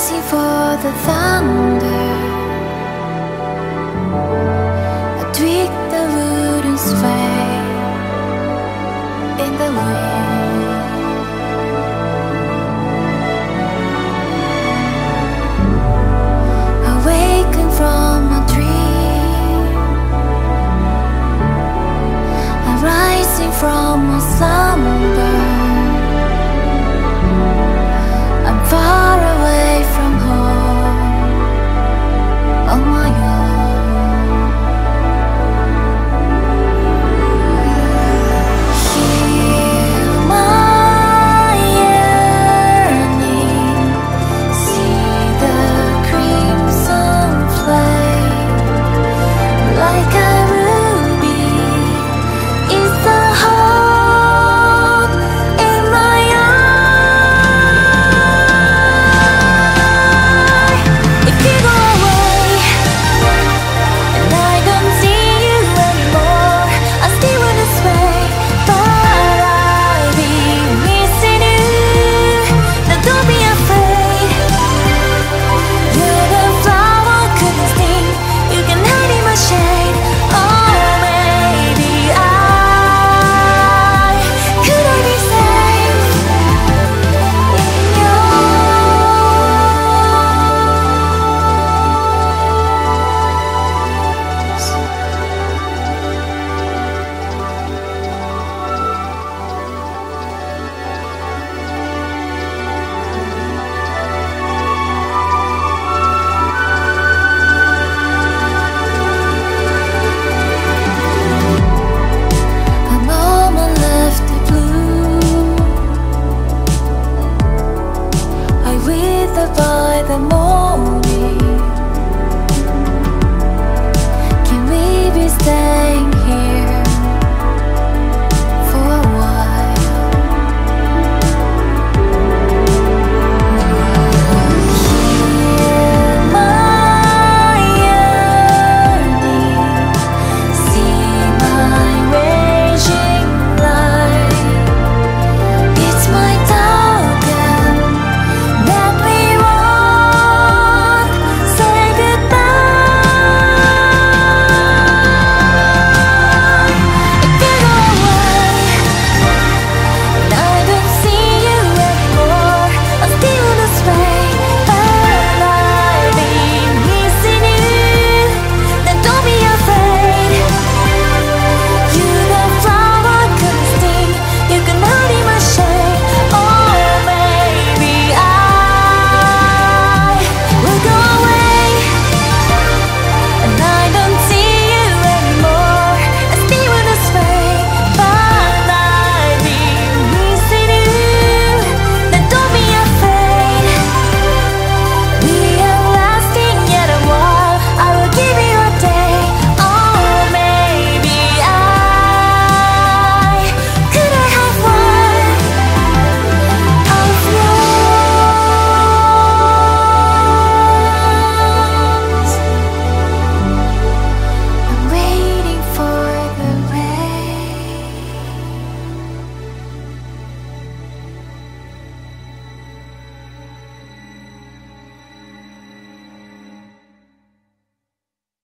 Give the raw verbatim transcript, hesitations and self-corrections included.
Rising for the thunder, I tweak the wooden sway in the wind. Awaken from a dream, I'm rising from a slumber. I'm far away from home on my own. Hear my yearning, see the crimson flame like a ruby. Is the hope in my eye? If you go away and I don't see you anymore, I still wanna sway, but I'll be missing you. Now don't be afraid, you're the flower I couldn't sting. You can hide in my shade. Oh, maybe I could I be safe in your a moment left to bloom. I wither by the morning. Can we be standing